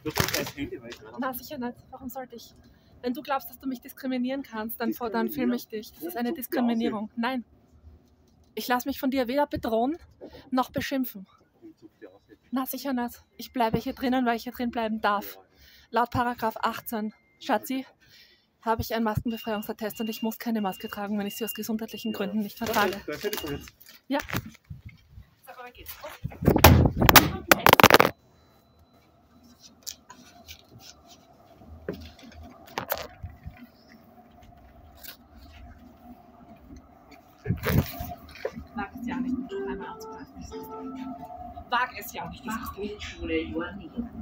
Du hast ein Handy weg, oder? Na, sicher nicht. Warum sollte ich? Wenn du glaubst, dass du mich diskriminieren kannst, dann filme ich dich. Das ist eine Diskriminierung. Nein. Ich lasse mich von dir weder bedrohen, noch beschimpfen. Na, sicher nicht. Ich bleibe hier drinnen, weil ich hier drin bleiben darf. Laut Paragraph 18, Schatzi, habe ich einen Maskenbefreiungsattest und ich muss keine Maske tragen, wenn ich sie aus gesundheitlichen Gründen nicht vertrage. Ja. Sag mal, geht's? Wag es ja nicht, mit einmal anzugreifen. Wag es ja nicht. Fachhochschule Johannina.